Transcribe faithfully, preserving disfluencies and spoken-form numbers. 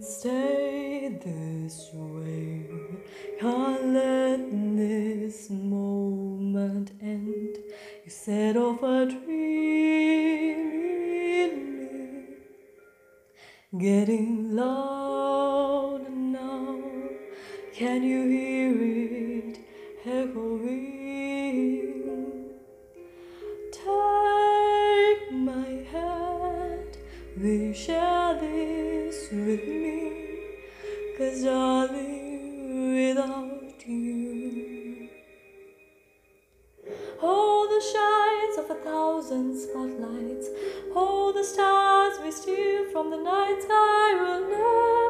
can't stay this way. Can't let this moment end. You set off a dream in me, getting louder now. Can you hear it echoing? Take my hand, will you share this with me? 'Cause darling, without you, all the shines of a thousand spotlights, all the stars we steal from the night sky will never